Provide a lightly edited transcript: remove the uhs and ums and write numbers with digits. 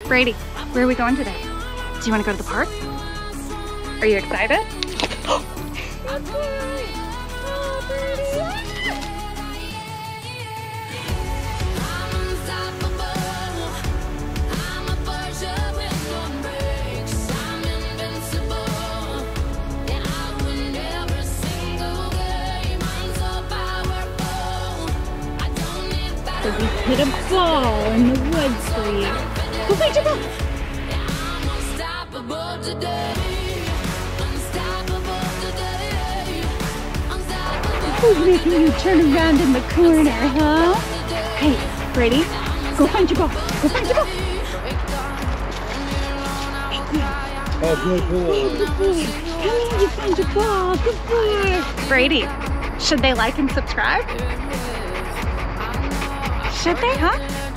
Brady, where are we going today? Do you want to go to the park? Are you excited? So we hit a ball in the woods for you. Go find your ball. Who's making you turn around in the corner, huh? Hey, Brady, go find your ball. Go find your ball. Oh, good boy. Good boy. Come on, you find your ball. Good boy. Brady, should they like and subscribe? Should they, huh?